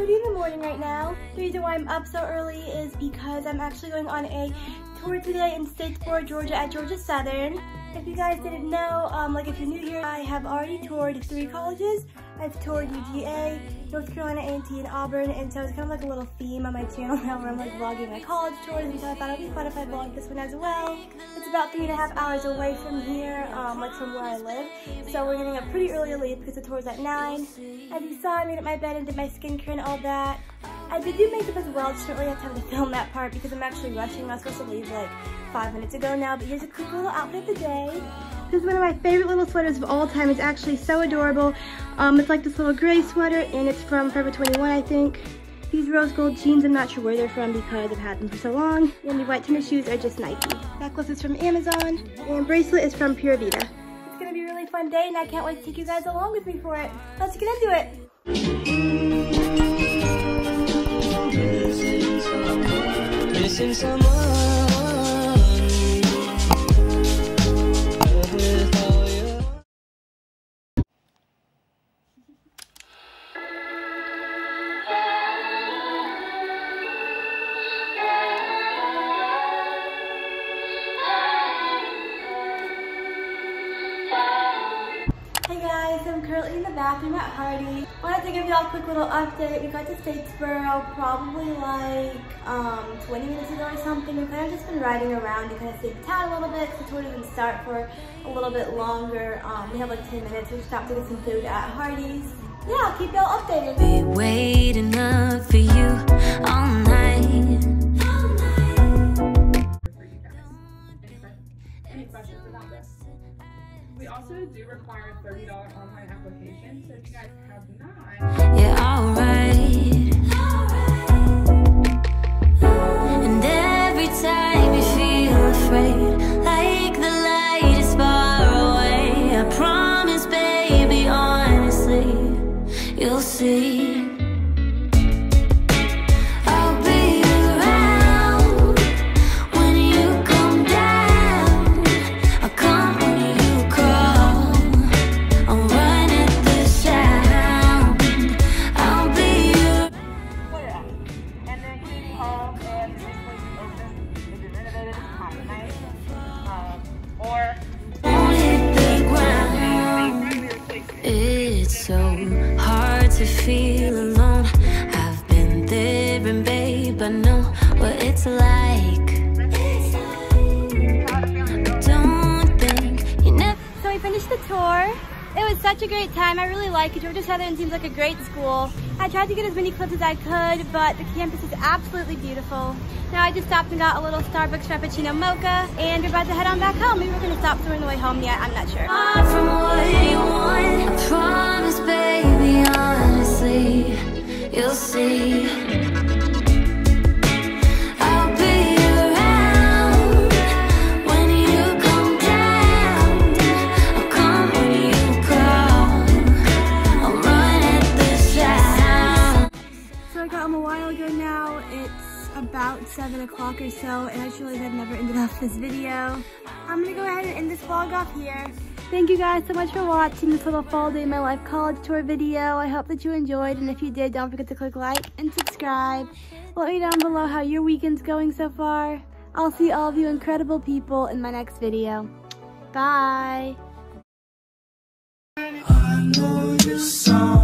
2:30 in the morning right now. The reason why I'm up so early is because I'm actually going on a tour today in Statesboro, Georgia at Georgia Southern. If you guys didn't know, like if you're new here, I have already toured 3 colleges. I've toured UGA, North Carolina A&T, and Auburn, and so it's kind of like a little theme on my channel now where I'm like vlogging my college tours, and so I thought it'd be fun if I vlogged this one as well. It's about 3.5 hours away from here, like from where I live, so we're getting up pretty early to leave because the tour's at 9. As you saw, I made up my bed and did my skincare and all that. I did do makeup as well, just didn't really have time to film that part because I'm actually rushing. I was supposed to leave like 5 minutes ago now, but here's a quick little outfit of the day. This is one of my favorite little sweaters of all time. It's actually so adorable. It's like this little gray sweater, and it's from Forever 21, I think. These rose gold jeans, I'm not sure where they're from because I've had them for so long. And the white tennis shoes are just Nike. Necklace is from Amazon, and bracelet is from Pura Vida. It's gonna be a really fun day, and I can't wait to take you guys along with me for it. Let's get into it. Missing someone. Hey guys, I'm currently in the bathroom at Hardy. Wanted to give y'all a quick little update. We got to Statesboro probably like 20 minutes ago or something. We've kind of just been riding around to kind of see the town a little bit. The tour doesn't start for a little bit longer. We have like 10 minutes. We stopped to get some food at Hardy's. Yeah, I'll keep y'all updated. Be waiting up for you all night. Any questions about this? We also do require a $30 online application, so if you guys have not, Yeah, alright. And every time you feel afraid, like the light is far away, I promise, baby, honestly, you'll see. It's so hard to feel alone. I've been there and babe, I know what it's like. Don't think you never. So we finished the tour. It was such a great time. I really like it. Georgia Southern seems like a great school. I tried to get as many clips as I could, but the campus is absolutely beautiful. Now I just stopped and got a little Starbucks Frappuccino Mocha, and we're about to head on back home. Maybe we're gonna stop somewhere on the way home yet, I'm not sure. Far from what you want, I promise, baby, honestly, you'll see. I'll be around when you come down. I'll come when you call. I'll run at the sound. So I got home a while ago now. It's about 7 o'clock or so, and I just realized I've never ended off this video. I'm gonna go ahead and end this vlog off here. Thank you guys so much for watching this little fall day in my life college tour video. I hope that you enjoyed, and if you did, don't forget to click like and subscribe. Let me down below how your weekend's going so far. I'll see all of you incredible people in my next video. Bye! I know your song.